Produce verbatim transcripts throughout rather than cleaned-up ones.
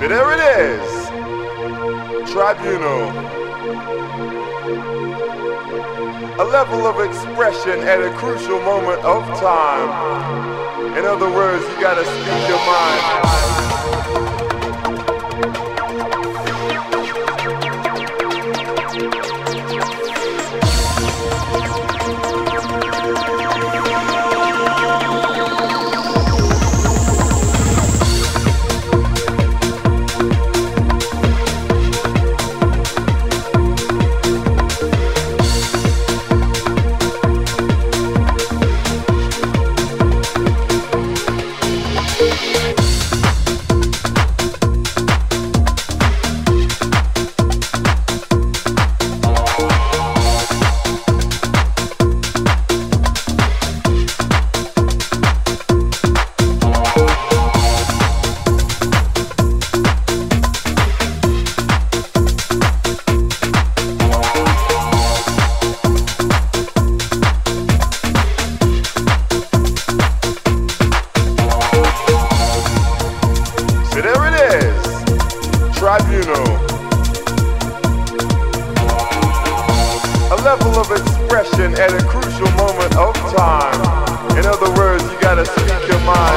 So there it is, Tribunal. A level of expression at a crucial moment of time. In other words, you gotta speak your mind. Tribunal. A level of expression at a crucial moment of time. In other words, you gotta speak your mind.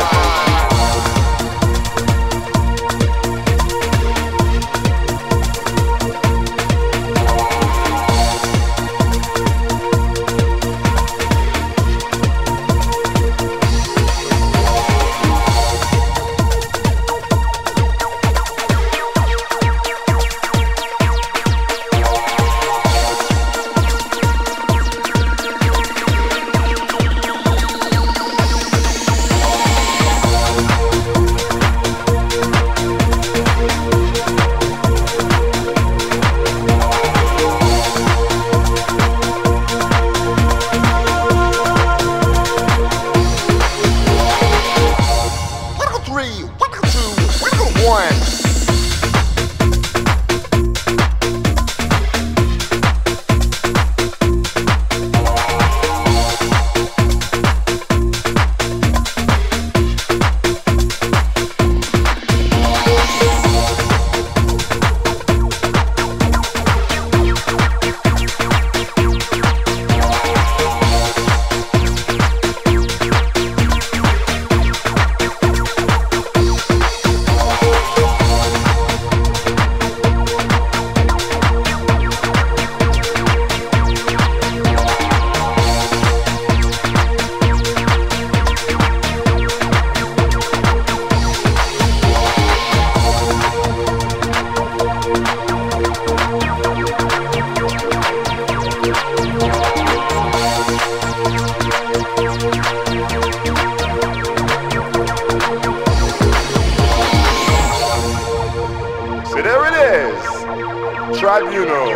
So there it is, Tribunal.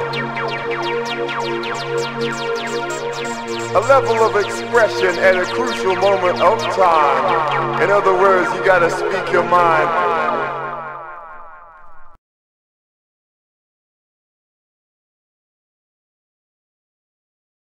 A level of expression at a crucial moment of time. In other words, you gotta speak your mind.